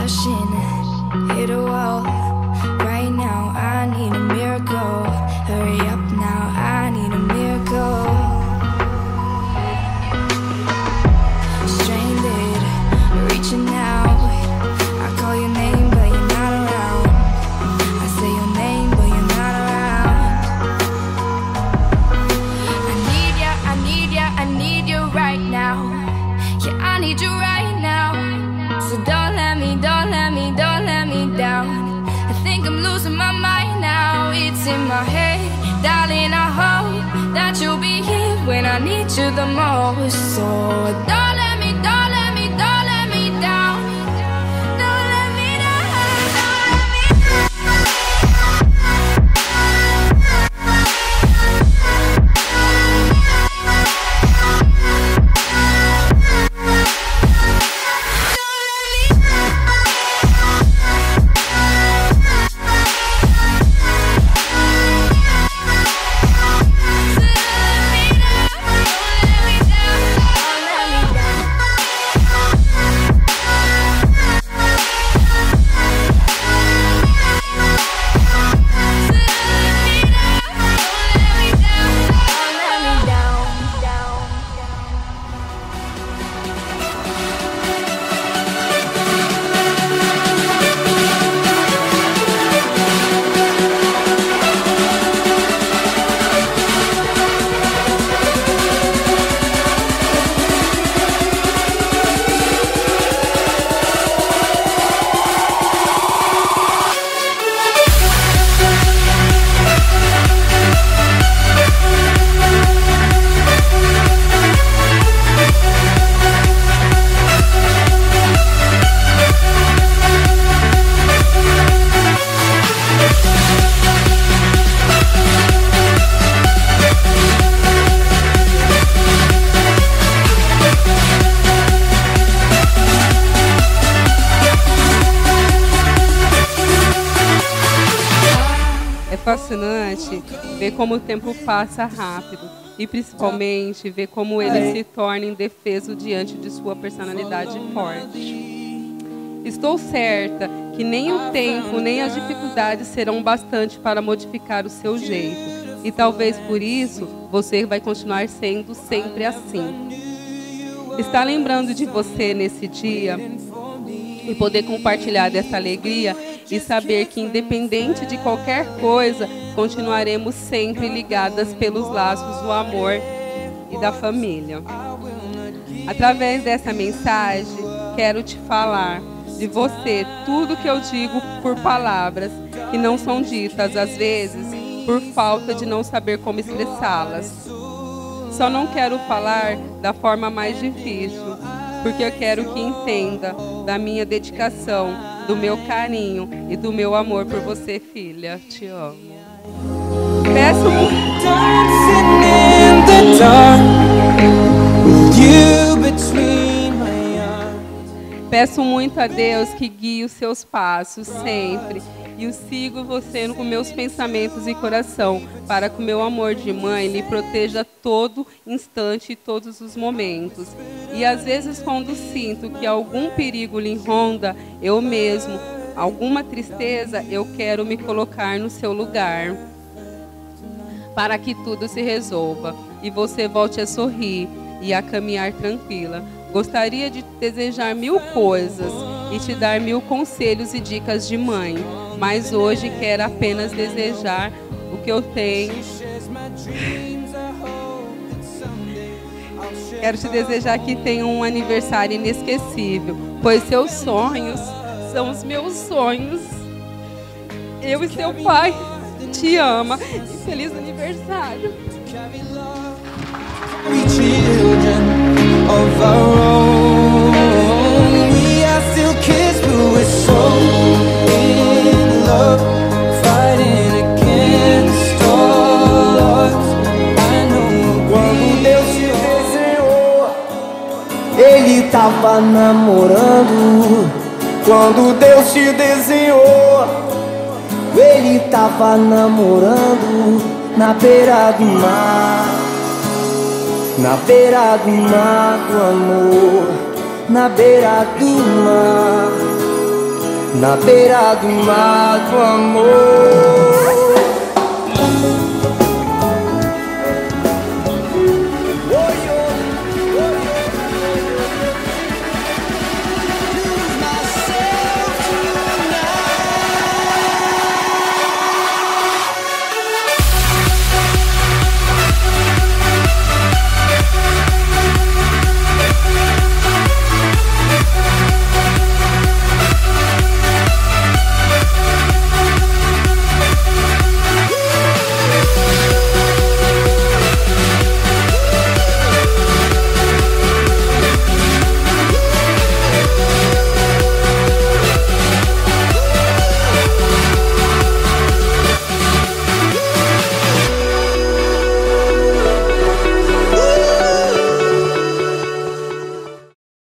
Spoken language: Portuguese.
caution, hit a wall. Right now, I need a miracle. Hurry up now, I need a miracle. Stranded, reaching out. I call your name, but you're not around. I say your name, but you're not around. I need ya, I need ya, I need you right now. Yeah, I need you right now. So don't let me down. I think I'm losing my mind now. It's in my head, darling, I hope that you'll be here when I need you the most. So don't let me down. Don't let me down. Don't let me fascinante ver como o tempo passa rápido e principalmente ver como ele se torna indefeso diante de sua personalidade forte. Estou certa que nem o tempo nem as dificuldades serão bastante para modificar o seu jeito e talvez por isso você vai continuar sendo sempre assim. Estar lembrando de você nesse dia e poder compartilhar dessa alegria e saber que, independente de qualquer coisa, continuaremos sempre ligadas pelos laços do amor e da família. Através dessa mensagem, quero te falar de você tudo que eu digo por palavras que não são ditas, às vezes, por falta de não saber como expressá-las. Só não quero falar da forma mais difícil, porque eu quero que entenda da minha dedicação, do meu carinho e do meu amor por você, filha. Te amo. Peço muito a Deus que guie os seus passos sempre. E eu sigo você com meus pensamentos e coração, para que o meu amor de mãe lhe proteja todo instante e todos os momentos. E às vezes, quando sinto que algum perigo lhe ronda, eu mesmo, alguma tristeza, eu quero me colocar no seu lugar, para que tudo se resolva e você volte a sorrir e a caminhar tranquila. Gostaria de desejar 1000 coisas e te dar 1000 conselhos e dicas de mãe, mas hoje quero apenas desejar o que eu tenho. Quero te desejar que tenha um aniversário inesquecível, pois seus sonhos são os meus sonhos. Eu e seu pai te ama e feliz aniversário. Of our own, we are still kids, but we're so in love, fighting against all odds. I know. Quando Deus te desenhou, Ele tava namorando. Quando Deus te desenhou, Ele tava namorando na beira do mar. Na beira do mar do amor, na beira do mar. na beira do mar do amor.